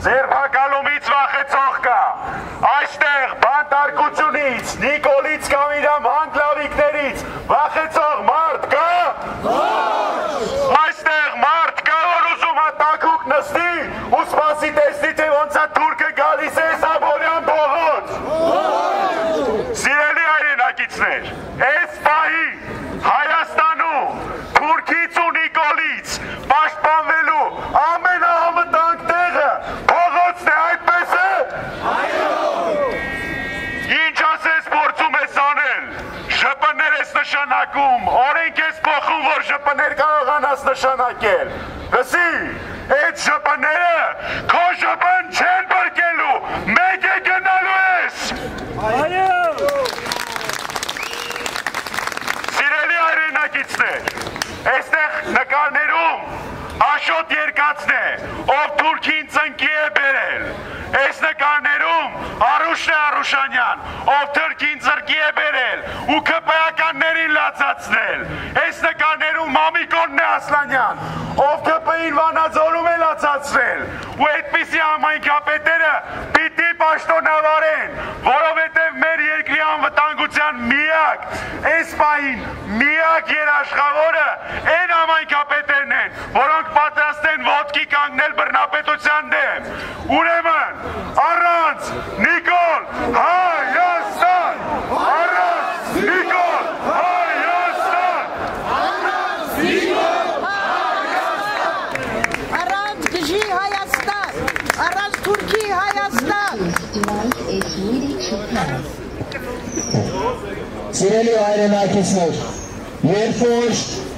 Ձերբակալումից վախեցող կա, այստեղ բանտարկությունից, Նիկոլից կամ իրամ հանգլավիկներից վախեցող մարդ կա, այստեղ մարդ կա, որ ուզում է տակուկ նստի ու սպասի տեսնի, թե ոնց է թուրքը գալիս է Սաբորյան փողոց։ Սիրելի հայրենակիցներ, այս պահի Հայաստանում թուրքից ու Նիկոլից պաշտպանվելու ամենահամտանք տեղը փողոցն է, այդպես է։ Ինչ ասես փորձում ես անել, ԺՊ-ներ ես նշանակում, օրենք ես փոխում, որ ԺՊ-ներ կարողանաս նշանակել։ Լսի, այդ ԺՊ-ները քո ԺՊ-ն չեն բրկելու, մեկ է գնալու ես։ Սիրելի հայրենակիցներ, այստեղ նկարներում Աշոտ Երկացն է, ով թուրքին ծնկի է բերել։ Այս նկարներում Արուշն է Արուշանյան, ով թուրքին ծրկի է բերել ու ԿՊ-ականներին լացացնել։ Այս նկարներում Մամիկոնն է Ասլանյան, ով ԿՊ-ին Վանաձորում է լացացրել։ Ու այդպիսի համայնքապետերը պիտի պաշտոնավարեն, որովհետև մեր երկրի անվտանգության միակ, այս պահին միակ երաշխավորը այն համայնքապետերն են, որոնք պատրաստ են ոտքի կանգնել բռնապետության դեմ։ Ուրեմն, առանց Նիկոլ Հայաստան, առանց Նիկոլ Հայաստան, առանց Նիկոլ Հայաստան, առանց Գժի Հայաստան, առանց Թուրքի Հայաստան։ Սիրելի հայրենակիցներ, երբ որ